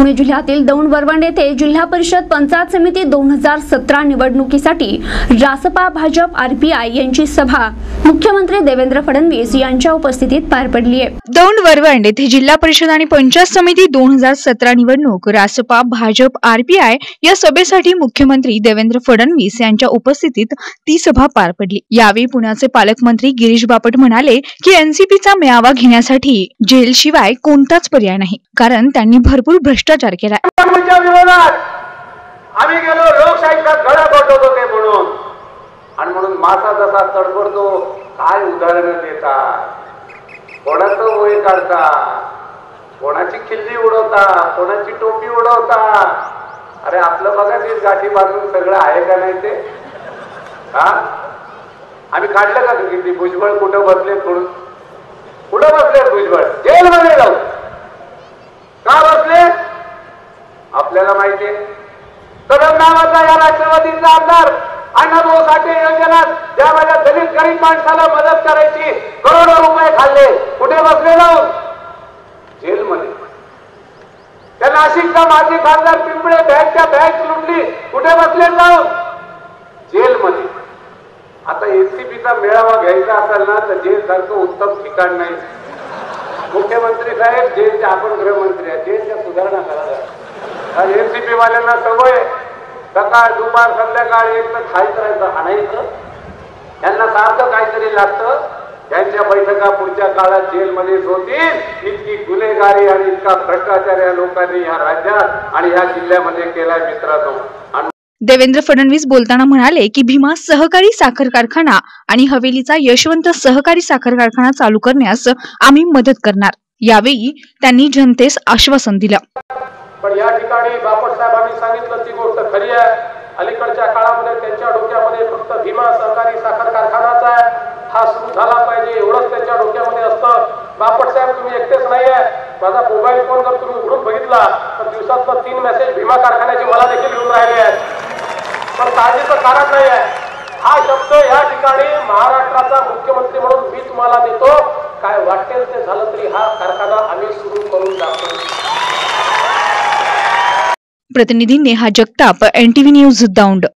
पुणे जिल्ह्यातील दौंड वरवंड येथे जिल्हा परिषद पंचायत समिती 2017 निवडणुकीसाठी रासपा भाजप आरपीआय यांची सभा मुख्यमंत्री देवेंद्र फडणवीस यांच्या उपस्थितीत पार पडली आहे। दौंड वरवंड येथे जिल्हा परिषद आणि पंचायत समिती 2017 निवडणूक रासपा भाजप आरपीआय या सभेसाठी मुख्यमंत्री देवेंद्र फडणवीस यांच्या उपस्थितीत ती सभा पार पडली। यावेळी पुण्याचे पालकमंत्री गिरीश बापट म्हणाले की एनसीपीचा मेळावा घेण्यासाठी जेल शिवाय कोणताच पर्याय नाही, कारण त्यांनी भरपूर भ्रष्टाचार केला। आम्ही गेलो लोकशाहीचा गळा घोटवतो ते म्हणून मासा जसा तडफडतो काय उदाहरण देतात, कोणाचं वय काढतात, कोणाची खिल्ली उडवतात, कोणाची टोपी उडवतात। अरे आपलं बघा ते गाठी बांधून सगळं आहे का नाही ते? हा आम्ही काढलं का किती भुजबळ कुठं बसले, कुठं बसले भुजबळ? जेलमध्ये जाऊ का बसले आपल्याला माहितीये। कदम नावाचा या राष्ट्रवादीचा आमदार अण्णाभाऊ साठे योजनेत ज्या माझ्या दलित गरीब माणसाला मदत करायची करोडो रुपये खाल्ले, कुठे बसले जाऊन? जेलमध्ये। त्या नाशिकचा माजी खासदार पिंपळे बँकच्या बँक लुटली, कुठे बसले जाऊन? जेलमध्ये। आता एनसीपीचा मेळावा घ्यायचा असेल ना तर जेल सारखं उत्तम ठिकाण नाही। मुख्यमंत्री साहेब जेलचे, आपण गृहमंत्री आहे, जेलच्या सुधारणा करा। एनसीपी वाल्यांना सवय सकाळ दुपार संध्याकाळ एक तर खायचं राहायचं आणायचं, त्यांना सारखं काहीतरी लागतं। त्यांच्या बैठका पुढच्या काळात जेलमध्येच होतील। इतकी गुन्हेगारी आणि इतका भ्रष्टाचार या लोकांनी या राज्यात आणि या जिल्ह्यामध्ये केलाय मित्रांनो। देवेंद्र फडणवीस बोलताना म्हणाले की भीमा सहकारी साखर कारखाना आणि हवेलीचा यशवंत सहकारी साखर कारखाना चालू करण्यास आम्ही मदत करणार। यावेळी त्यांनी जनतेस आश्वासन दिलं। पण या ठिकाणी बापट साहेबांनी सांगितलं ती गोष्ट खरी आहे। अलीकडच्या काळामध्ये त्यांच्या डोक्यामध्ये फक्त भीमा सहकारी साखर कारखानाचा आहे, हा सुरू झाला पाहिजे एवढंच त्यांच्या डोक्यामध्ये असतं। बापट साहेब तुम्ही एकटेच नाहीये, माझा मोबाईल फोन जर तुम्ही उघडून बघितला तर दिवसातनं 3 मेसेज भीमा कारखान्याचे मला देखील येऊन राहिले आहेत। पण काळजीचं कारण नाही आहे। हा शब्द या ठिकाणी महाराष्ट्राचा मुख्यमंत्री म्हणून मी तुम्हाला देतो, काय वाटेल ते झालं तरी हा कारखाना आम्ही सुरू करून दाखवू। प्रतिनिधी नेहा जगताप, NTV न्यूज दौंड।